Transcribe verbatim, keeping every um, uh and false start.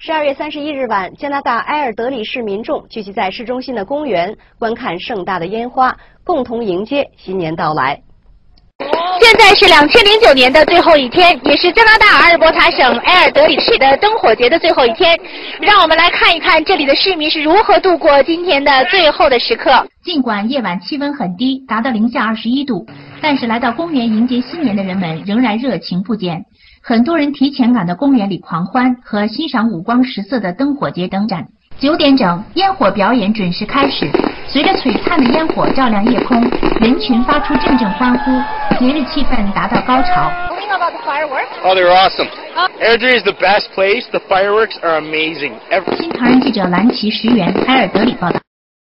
十二月三十一日晚，加拿大埃尔德里市民众聚集在市中心的公园，观看盛大的烟花，共同迎接新年到来。 现在是两千零九年的最后一天，也是加拿大阿尔伯塔省埃尔德里市的灯火节的最后一天。让我们来看一看这里的市民是如何度过今天的最后的时刻。 尽管夜晚气温很低，达到零下二十一度，但是来到公园迎接新年的人们仍然热情不减。很多人提前赶到公园里狂欢和欣赏五光十色的灯火节灯展。九点整，烟火表演准时开始。随着璀璨的烟火照亮夜空，人群发出阵阵欢呼，节日气氛达到高潮。 Oh, they're awesome. Airdrie is the best place. The fireworks are amazing. Every... 新唐人记者蓝旗石原，埃尔德里报道。